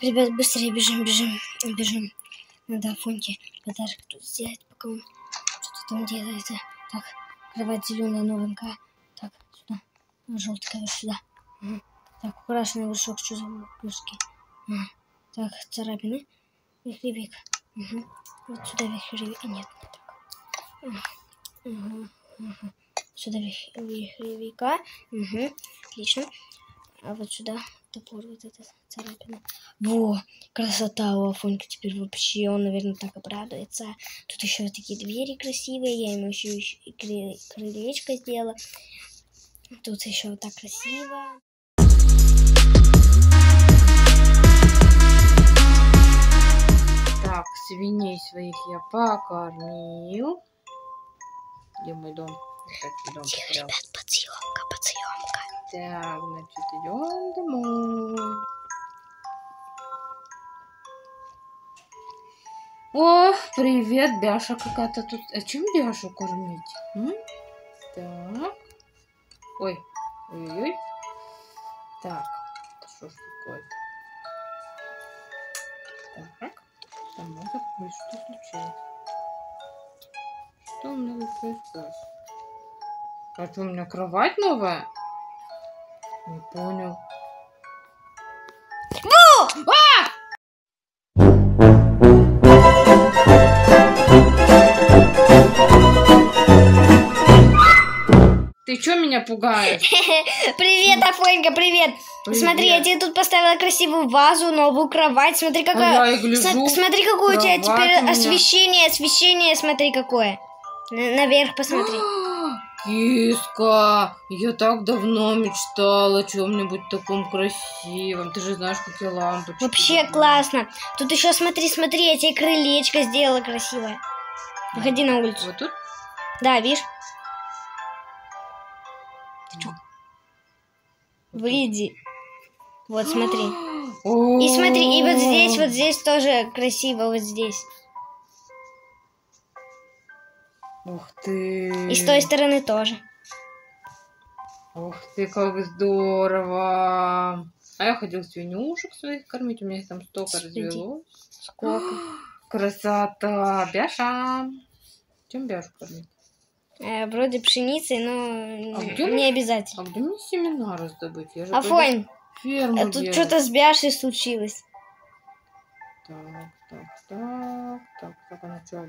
ребят, быстрее бежим. Надо Афоньке подарок тут сделать, пока он что-то там делает. Так, кровать зеленая, новенькая. Так, сюда. Желтый ковер сюда. Ага. Так, украшенный горшок, что за крышки. Ага. Так, царапины. Вихревик. Угу. Вот сюда вихревик. А, нет, не так. Ага. Сюда вихревика. Угу. Отлично. А вот сюда топор, вот эта царапина. Во, красота у Афонька теперь вообще. Он, наверное, так обрадуется. Тут еще вот такие двери красивые. Я ему еще и крылечко сделала. Тут еще вот так красиво. Так, свиней своих я покормил. Где мой дом? Тихо, ребят, подъемка. Так, значит, идем домой. О, привет, Бяша какая-то тут. А чем Бяшу кормить? Так. Ой. Так, это что ж такое? Так, там надо кое-что случилось. Что у меня происходит? А что, у меня кровать новая? Не понял. Ты чё меня пугаешь? Привет, Афонька, привет. Смотри, я тебе тут поставила красивую вазу, новую кровать. Смотри, какая. Смотри, какое у тебя теперь освещение, смотри, какое. Наверх посмотри. Киска, я так давно мечтала о чем-нибудь таком красивом. Ты же знаешь, какие лампочки. Вообще классно. Тут еще смотри, я тебе крылечко сделала красивое. Выходи на улицу. Вот тут? Да, видишь? Ты что? Выйди. Вот, смотри. И смотри, и вот здесь тоже красиво, вот здесь. Ух ты. И с той стороны тоже. Ух ты, как здорово. А я ходил свинюшек своих кормить, у меня их там столько развелось. Сколько? Красота. Бяша. Чем Бяшу кормить? Вроде пшеницей, но не обязательно. А где мне семена раздобыть? Я же Афонь, ферму тут что-то с Бяшей случилось. Так, а ну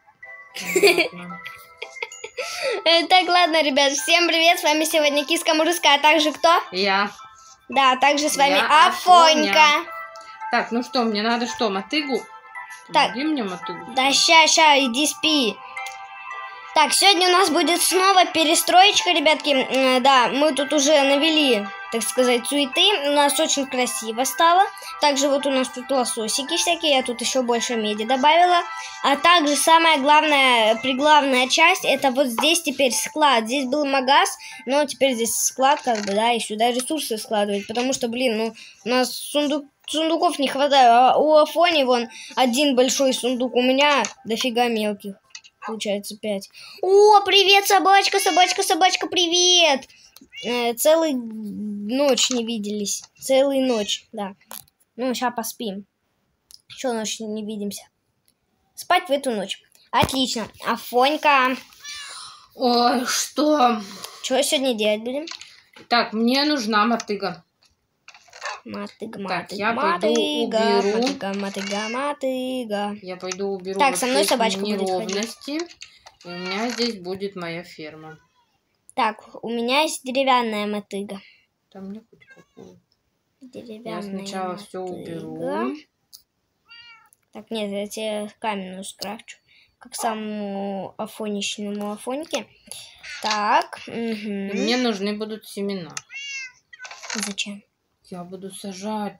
Так, ладно, ребят, всем привет, с вами сегодня Киска Мурыска, а также кто? Я. Да, также с вами Афонька. Так, ну что, мне надо что, мотыгу? Так. Помоги мне мотыгу. Да, ща, иди спи. Так, сегодня у нас будет снова перестроечка, ребятки. Да, мы тут уже навели, так сказать, суеты. У нас очень красиво стало. Также вот у нас тут лососики всякие. Я тут еще больше меди добавила. А также самая приглавная часть, это вот здесь теперь склад. Здесь был магаз, но теперь здесь склад, как бы, да, и сюда ресурсы складывать. Потому что, блин, ну, у нас сундуков не хватает. А у Афони вон один большой сундук. У меня дофига мелких. Получается 5. О, привет, собачка, привет! Целую ночь не виделись. Целую ночь, да. Ну, сейчас поспим. Еще ночь не видимся. Спать в эту ночь. Отлично. Афонька. Ой, что? Что сегодня делать будем? Так, мне нужна мотыга. Мотыга. Я пойду уберу. Мотыга. Я пойду уберу. Так, со мной собачка будет неровности. И у меня здесь будет моя ферма. Так, у меня есть деревянная мотыга. Там не хоть какую. Деревянная. Я сначала все уберу. Так, нет, я тебе каменную скрафчу. Как самому афоничному Афоньке. Так. Угу. Мне нужны будут семена. Зачем? Я буду сажать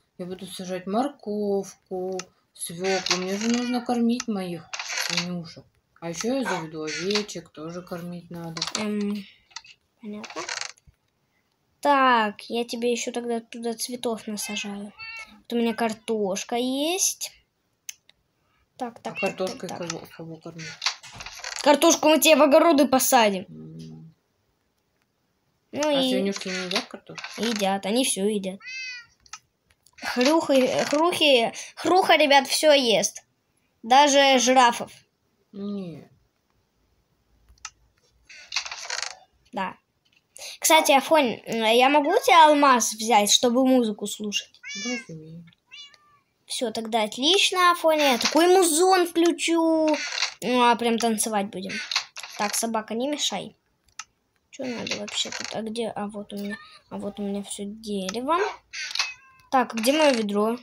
морковку, свеклу. Мне же нужно кормить моих свинюшек. А еще я заведу овечек, тоже кормить надо. Понятно. Так, я тебе еще тогда туда цветов насажаю. Вот у меня картошка есть. Так. Картошкой кого кормить? Картошку мы тебе в огороды посадим. Ну а свинюшки не едят картошку? Едят, они все едят. Хруха, ребят, все ест. Даже жирафов. Нет. Да. Кстати, Афонь, я могу у тебя алмаз взять, чтобы музыку слушать? Возьми. Все, тогда отлично, Афоня. Я такой музон включу. Прям танцевать будем. Так, собака, не мешай. Что надо вообще тут? А где? А вот у меня все дерево. Так, где мое ведро?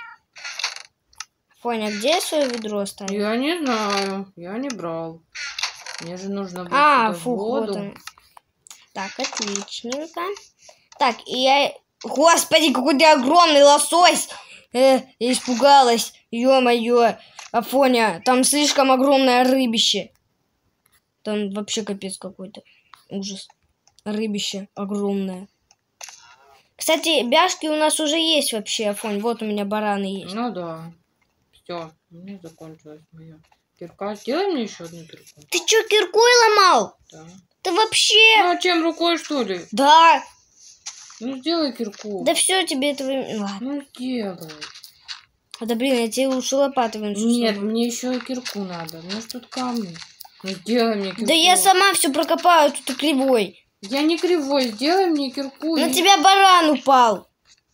Афоня, где я свое ведро оставил? Я не знаю. Я не брал. Мне же нужно было фух, воду. вот он. Так, отличненько. Так, и я... Господи, какой ты огромный лосось! Я испугалась. Ё-моё. Афоня, там слишком огромное рыбище. Там вообще капец какой-то. Ужас. Рыбище огромное. Кстати, бяшки у нас уже есть вообще, Афонь. Вот у меня бараны есть. Ну да. Все, у меня закончилась моя кирка. Сделай мне еще одну кирку. Ты чё, киркой ломал? Да. Ты вообще... Ну а чем, рукой, что ли? Да. Ну сделай кирку. Да все тебе этого... Ладно. Ну сделай. Да блин, я тебе лучше лопатой вынесу. Нет, сама. мне еще и кирку надо. У меня ж тут камни. Ну сделай мне кирку. Да я сама все прокопаю, тут ты кривой. Я не кривой, сделай мне кирку. На тебя баран упал.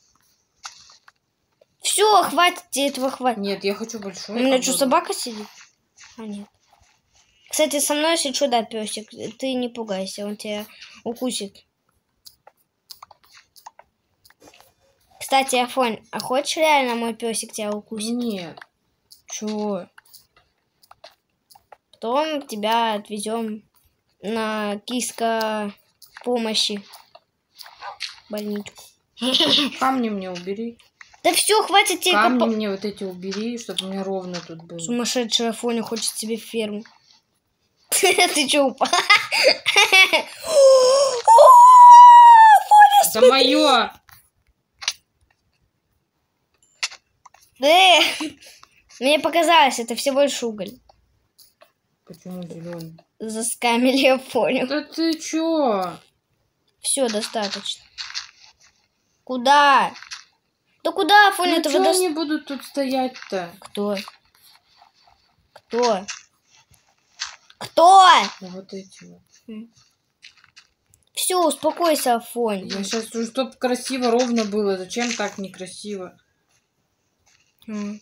Все, хватит тебе этого, хватит. Нет, я хочу большой. У меня что, собака сидит? А нет. Кстати, со мной, если что, да, песик, ты не пугайся, он тебя укусит. Кстати, Афонь, а хочешь реально мой песик тебя укусит? Нет. Чего? Потом тебя отвезем на киска помощи больничку. Камни мне убери. Да все, хватит тебе Камни мне вот эти убери, чтобы у меня ровно тут было. Сумасшедший Афоня хочет себе ферму. Ты че упал? Это мое! Мне показалось, это всего лишь уголь. Почему зеленый? Заскамили, я понял. Да ты чё? Все, достаточно. Куда? Да куда, Афоня, Ну этого чё они будут тут стоять-то? Кто? Кто? Кто? Ну, вот эти вот. Все, успокойся, Афонь. Я сейчас, чтобы красиво, ровно было. Зачем так некрасиво? Ну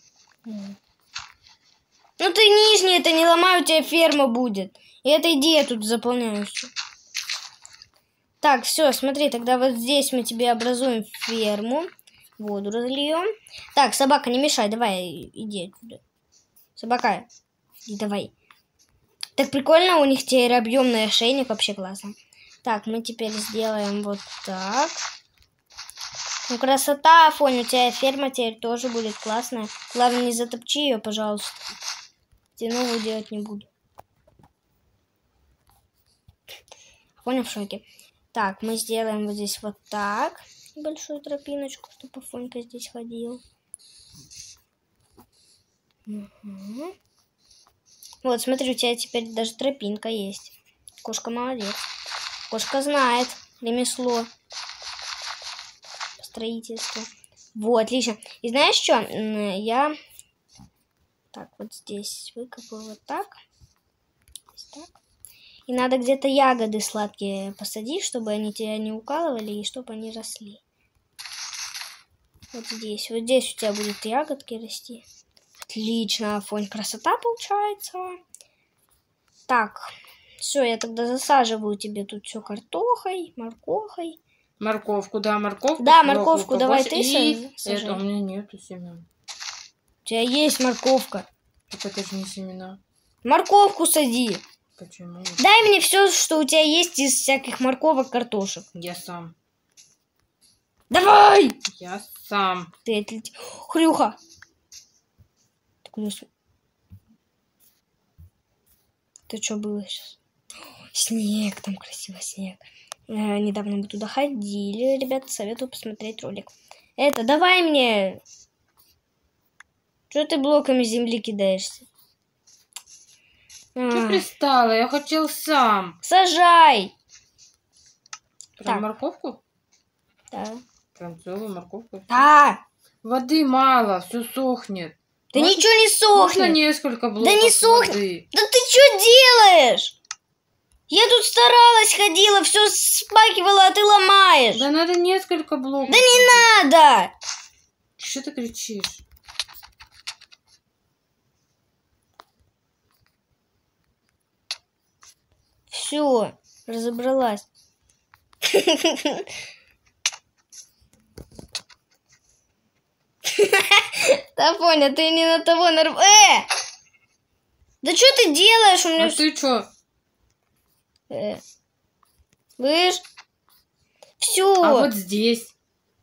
ты нижний, это не ломай, у тебя ферма будет. И отойди, я тут заполняю все. Так, все, смотри, тогда вот здесь мы тебе образуем ферму. Воду разольем. Так, собака, не мешай, давай, иди отсюда. Собака, иди давай. Так прикольно, у них теперь объемный ошейник, вообще классно. Так, мы теперь сделаем вот так. Ну, красота, Афонь, у тебя ферма теперь тоже будет классная. Главное, не затопчи ее, пожалуйста. Я новую делать не буду. Афоня в шоке. Так, мы сделаем вот здесь вот так. Большую тропиночку, чтобы Афонька здесь ходил. Угу. Вот, смотри, у тебя теперь даже тропинка есть. Кошка молодец. Кошка знает ремесло. Строительство. Вот, отлично. И знаешь что? Я так вот здесь выкопаю вот так. Так. И надо где-то ягоды сладкие посадить, чтобы они тебя не укалывали и чтобы они росли. Вот здесь. Вот здесь у тебя будут ягодки расти. Отлично, Афонь. Красота получается. Так. Все, я тогда засаживаю тебе тут все картохой, морковкой. Морковку, да, морковку. Да, морковку давай ты и сажай. это у меня нету семян. У тебя есть морковка. Так это же не семена. Морковку сади. Почему? Дай мне все, что у тебя есть из всяких морковок, картошек. Я сам. Давай! Я сам. Ты отлетел. Хрюха. Ты что было сейчас? Снег, там красиво снег. Недавно мы туда ходили, ребята, советую посмотреть ролик. Это, давай мне. Что ты блоками земли кидаешься? Ты пристала? Я хотел сам. Сажай. Прям Так. морковку? Да. Прям целую морковку? Да. Воды мало, все сохнет. Да Можно- ничего не Можно сохнет. несколько блоков Да не сохнет. воды. Да ты что делаешь? Я тут старалась, ходила, все спакивала, а ты ломаешь. Да надо несколько блоков. Да не надо. Что ты кричишь? Все, разобралась. Да, Фоня, ты не на того Да что ты делаешь? У меня А ты что? Слышь? Все. А вот здесь.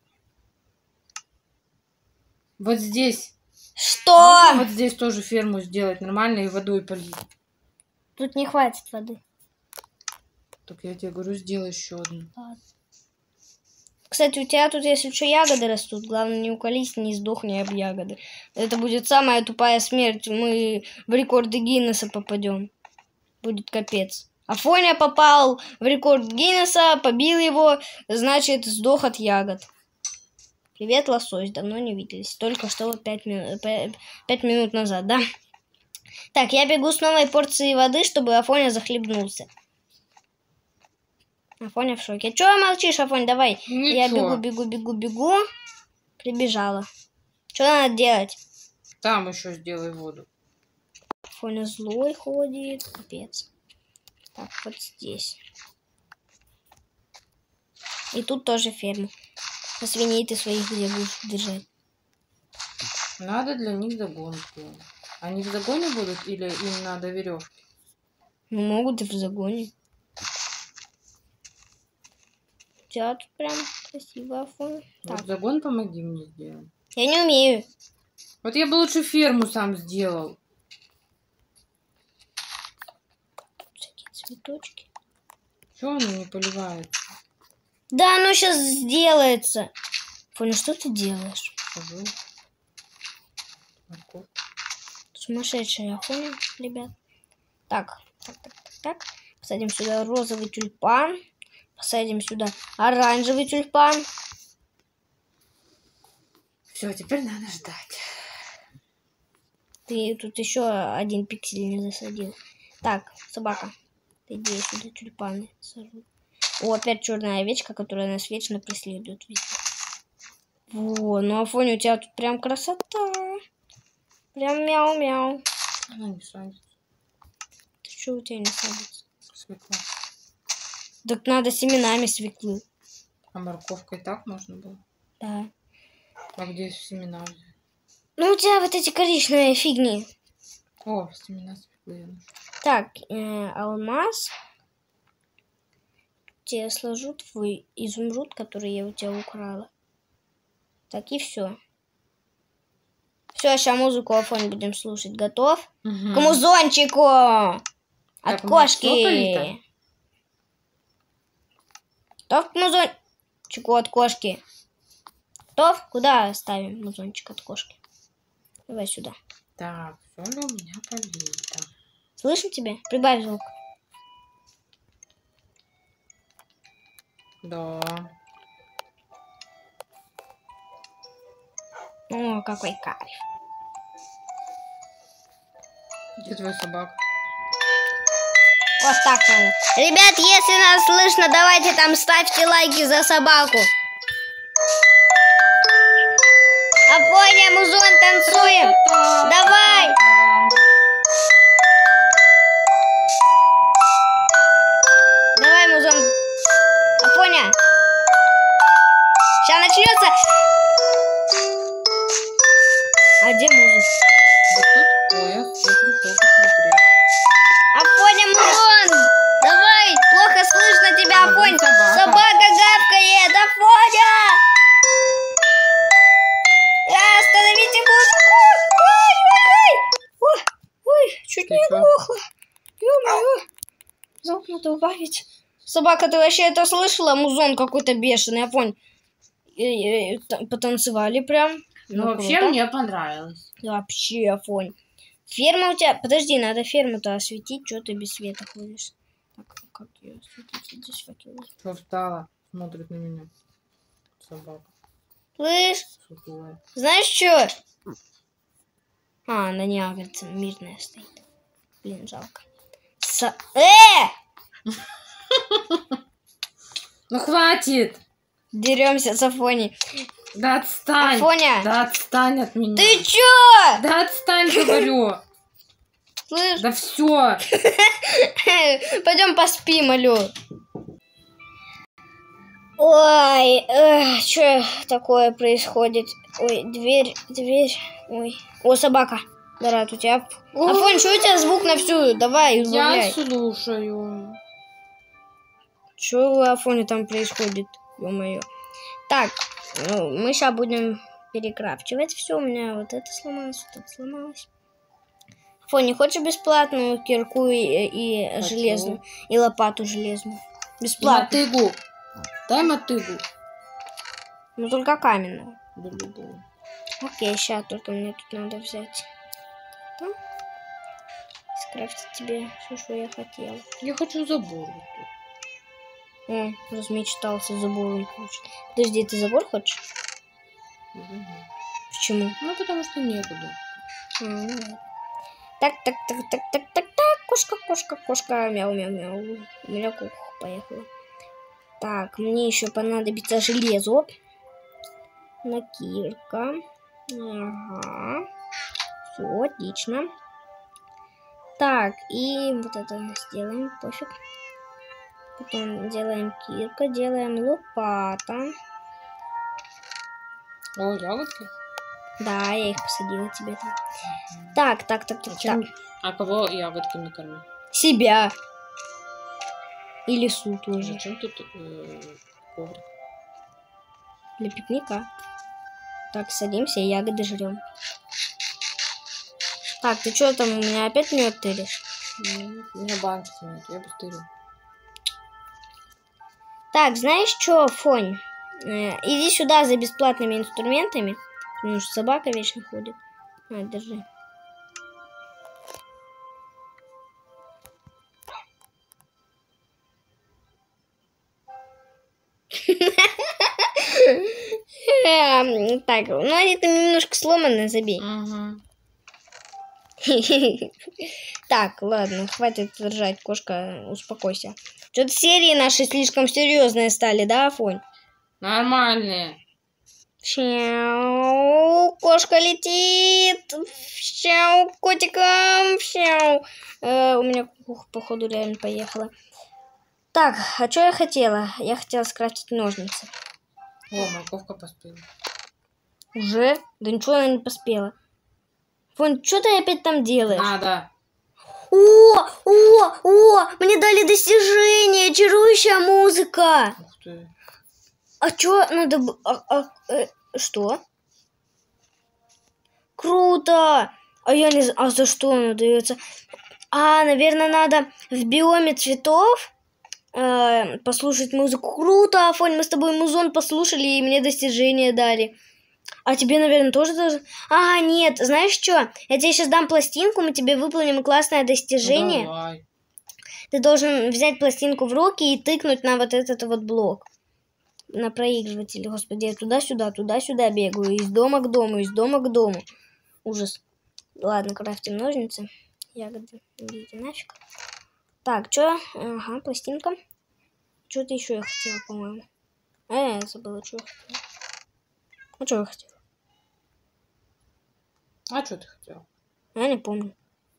Вот здесь. Что? Можно вот здесь тоже ферму сделать нормально и водой полить. Тут не хватит воды. Так я тебе говорю, сделай еще одну. Кстати, у тебя тут, если что, ягоды растут. Главное, не уколись, не сдохни об ягоды. Это будет самая тупая смерть. Мы в рекорды Гиннесса попадем. Будет капец. Афоня попал в рекорд Гиннесса, побил его, значит, сдох от ягод. Привет, лосось. Давно не виделись. Только что 5 минут назад, да? Так, я бегу с новой порцией воды, чтобы Афоня захлебнулся. Афоня в шоке. Чего молчишь, Афонь? Давай. Я бегу. Прибежала. Что надо делать? Там еще сделай воду. Афоня злой ходит. Капец. Так, вот здесь. И тут тоже ферму. А свиней ты своих где будешь держать? Надо для них загонку. Они в загоне будут или им надо веревки? Ну, могут и в загоне. У тебя тут прям красиво, Афоня. Вот Так. загон помоги мне сделать. Я не умею. Вот я бы лучше ферму сам сделал. Всякие цветочки. Чего оно не поливается? Да, оно сейчас сделается. Афоня, что ты делаешь? Хожу. Морковь. Сумасшедшая Афоня, ребят. Так. Посадим сюда розовый тюльпан. Посадим сюда оранжевый тюльпан. Все, теперь надо ждать. Ты тут еще один пиксель не засадил. Так, собака. Ты иди сюда тюльпаны сажу. О, опять черная овечка, которая нас вечно преследует везде. Во, ну Афоня, у тебя тут прям красота. Прям мяу-мяу. Она не садится. Ты что у тебя не садится? Свекла. Так надо семенами свеклы. А морковкой так можно было? Да. А где семена взять? Ну, у тебя вот эти коричневые фигни. О, семена свеклы я нашла. Так, алмаз. Тебе сложу твой изумруд, который я у тебя украла. Так, и все. Все, сейчас музыку Афонь будем слушать. Готов? Угу. К музончику! От Так, у меня всё кошки! полито? Готов к музончику от кошки? Готов? Куда ставим музончик от кошки? Давай сюда. Так, все ли у меня полито? Слышно тебя? Прибавь звук. Да. О, какой кайф. Где твоя собака? Вот так надо. Ребят, если нас слышно, давайте там ставьте лайки за собаку. Афоня, музон, танцуем. Давай. Давай, музон. Афоня. Сейчас начнется. А где музыка? Вот тут? Ой, я пришел посмотреть. Афоня, музон. Давай. Плохо слышно тебя, А, Афонь. вон собака. Собака гавкает. Афоня. Остановите музыку. Ой, чуть Ты не чё? оглохла. Ё-моё. Звук надо убавить. Собака, ты вообще это слышала? Музон какой-то бешеный, Афонь. Потанцевали прям. Ну, вообще круто. мне понравилось. Вообще, Афонь. Ферма у тебя... Подожди, надо ферму-то осветить. Что ты без света ходишь? Так, как ее осветить? Здесь факел. Что встала? Смотрит на меня. Собака. Слышь, Сухое. знаешь что? А, она не агрится, мирная стоит. Блин, жалко. Ну хватит! Деремся с Афоней. Да отстань! Афоня! Да отстань от меня! Ты чё? Да отстань, говорю! Слышь? Да все! Пойдем поспим, алё. Ой, что такое происходит? Ой, дверь. Ой. О, собака. Да, у тебя. Афонь, что у тебя звук на всю? Давай, Я убавляй. слушаю. Что в Афоне там происходит? Ё-моё. Так, ну, мы сейчас будем перекрафчивать все. У меня вот это сломалось, вот это сломалось. Афонь, не хочешь бесплатную кирку и Хочу. железную? И лопату железную? И Бесплатно. мотыгу. Дай мотыгу. Ну, только каменную. Да любую. Окей, сейчас только мне тут надо взять. Да? Скрафтить тебе все, что я хотела. Я хочу забор вот тут. О, размечтался забор выключить. Подожди, ты забор хочешь? Угу. Почему? Ну, потому что некуда. Ну ладно. Так, кошка, мяу. У меня куха поехала. Так, мне еще понадобится железо. Накирка. Ага. Все, отлично. Так, и вот это сделаем, пофиг. Потом делаем кирка, делаем лопата. О, ягодки? Да, я их посадила тебе там. Так. А кого ягодками кормить? Себя. И лесу тоже. Зачем тут коврик? Для пикника. Так, садимся и ягоды жрем. Так, ты что там, у меня опять мед тыришь? У меня баночки нет, я пустырю. Так, знаешь что, Фонь? Иди сюда за бесплатными инструментами. Потому что собака вечно ходит. На, держи. Так, ну они там немножко сломаны, забей. Так, ладно, хватит ржать, кошка, успокойся. Что-то серии наши слишком серьезные стали, да, Афонь? Нормальные. Щау, кошка летит. Щау, котиком. Щау. У меня куха, походу, реально поехала. Так, а что я хотела? Я хотела скрафтить ножницы. О, морковка поспела. Уже? Да ничего она не поспела. Вон, что ты опять там делаешь? Надо. О, мне дали достижение, чарующая музыка. Ух ты. А чё надо... что? Круто! А я не знаю, а за что оно дается? А, наверное, надо в биоме цветов послушать музыку. Круто, Афонь, мы с тобой музон послушали и мне достижение дали. А тебе, наверное, тоже должен... А, нет, знаешь что? Я тебе сейчас дам пластинку, мы тебе выполним классное достижение. Ну, давай. Ты должен взять пластинку в руки и тыкнуть на вот этот вот блок. На проигрывателе. Господи, я туда-сюда бегаю. Из дома к дому, из дома к дому. Ужас. Ладно, крафтим ножницы. Ягоды, идите нафиг. Так, что? Ага, пластинка. Что-то еще я хотела, по-моему. Я забыла, что я хотела. А что я хотела? А что ты хотел? Я не помню.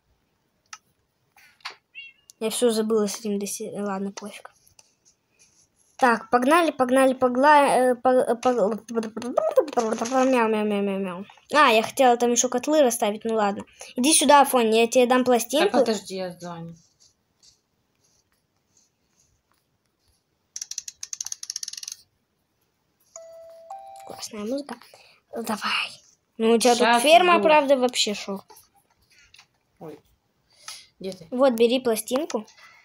Я все забыла с этим достижением. Ладно, пофиг. Так, погнали. Мяу. А, я хотела там еще котлы расставить, ну ладно. Иди сюда, Афонь, я тебе дам пластинку. Так, подожди, я занят. Классная музыка. Давай. Ну, у тебя Сейчас тут ферма, иду. правда, вообще шо. Ой. Где ты? Вот, бери пластинку.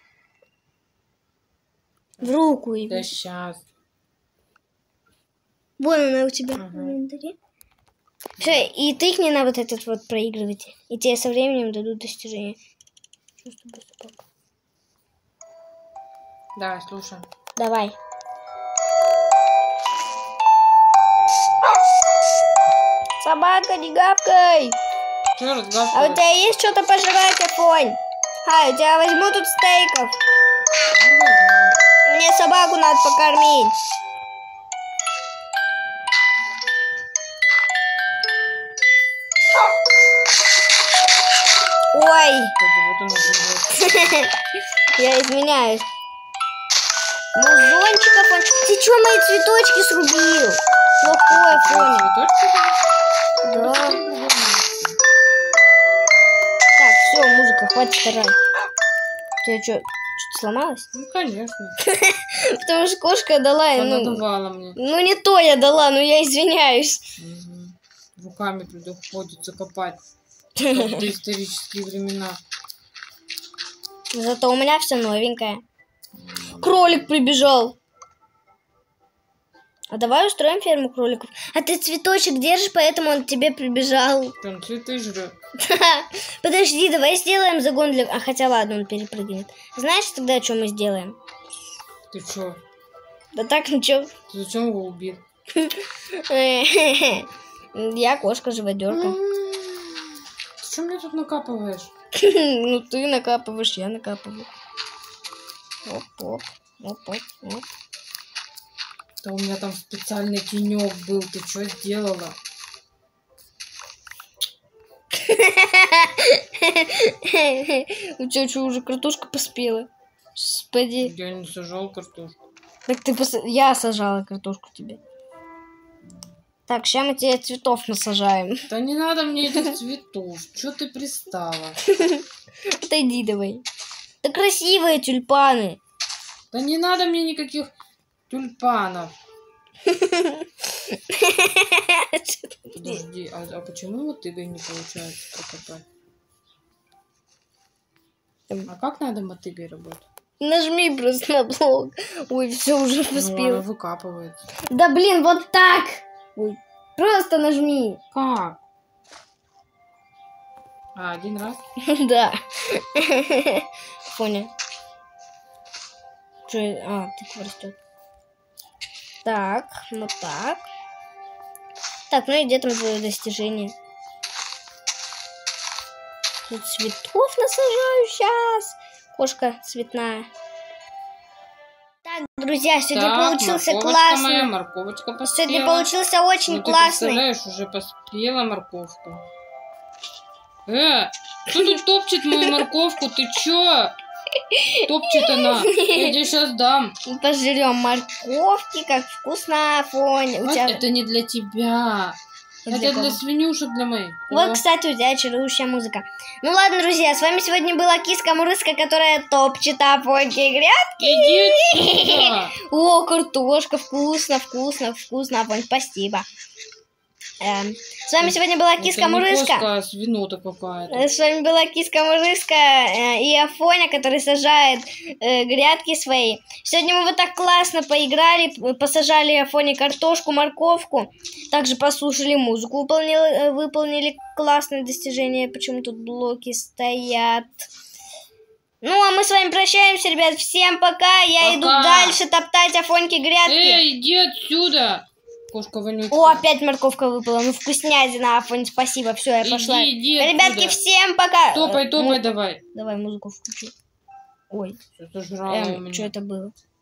В руку иди. Да сейчас. Вон она у тебя. Ага. Все, и тыкни на вот этот вот проигрыватель. И тебе со временем дадут достижение. Что с тобой, собака? Давай, слушай. Давай. собака, не гавкай. Че А у разговариваешь? тебя есть что-то пожрать, Афонь? Ай, у тебя возьму тут стейков. Мне собаку надо покормить. Ой, я изменяюсь. Музончик, Афонь. Ты чё мои цветочки срубил? Плохой, Афонь. Да. Так, все, музыка, хватит орать. У тебя что-то сломалось? Ну, конечно. Потому что кошка дала, Она ну... давала мне. Ну, не то я дала, но я извиняюсь. Руками туда ходит закопать. Как в доисторические времена. Зато у меня все новенькое. Кролик прибежал. А давай устроим ферму кроликов. А ты цветочек держишь, поэтому он к тебе прибежал. Там цветы жрет. Подожди, давай сделаем загон для... А хотя ладно, он перепрыгнет. Знаешь тогда, что мы сделаем? Ты чё? Да так, ничего. Ты зачем его убил? Я кошка-живодерка. Ты что мне тут накапываешь? Ну, ты накапываешь, я накапываю. Оп-оп, оп-оп-оп. Да у меня там специальный тенек был. Ты что сделала? У тебя что, уже картошка поспела? Господи. Я не сажал картошку. Так ты я сажала картошку тебе. Так, сейчас мы тебе цветов насажаем. Да не надо мне этих цветов. Чё ты пристала? Отойди давай. Да красивые тюльпаны. Да не надо мне никаких тюльпанов. Подожди, а почему вот мотыгой не получается прокопать? А как надо мотыгой работать? Нажми просто на блок. Ой, все уже Ну, поспел. она выкапывается. Да блин, вот так. Ой, просто нажми. Как? А, один раз? Да. Понял. А, тыква растет. Так, вот так. Так, ну и где там твое достижение? Тут цветов насажаю сейчас. Кошка цветная. Так, друзья, сегодня Так, получился морковочка классно. моя, морковочка поспела. Сегодня получился очень Ну, ты классный. представляешь, уже поспела морковка. Кто тут топчет мою морковку? Ты чё? Топчет она. Я тебе сейчас дам. Пожрем морковки, как вкусно, Афоня. У Вот тебя... это не для тебя. Для Это кого? для свинюшек, для моих. Вот, О. кстати, у тебя чарующая музыка. Ну ладно, друзья, с вами сегодня была киска-мурыска, которая топчет Афоньки и грядки. Иди сюда. О, картошка, вкусно, вкусно, вкусно, Афонь, спасибо. С вами сегодня была Это не киска-мурыска. кошка, а свинота какая-то. С вами была киска-мурыска и Афоня, который сажает грядки свои. Сегодня мы вот так классно поиграли, посажали Афоне картошку, морковку. Также послушали музыку, выполнили классное достижение. Почему тут блоки стоят? Ну, а мы с вами прощаемся, ребят. Всем пока. Я Пока. иду дальше топтать Афоньки грядки. Иди отсюда. Кошка вонючая. О, опять морковка выпала. Ну, вкуснятина, Афонь, спасибо. Все, я пошла. Иди Ребятки, отсюда. всем пока. Топай, давай. Давай музыку включу. Ой, Что-то жрала у меня. что это было?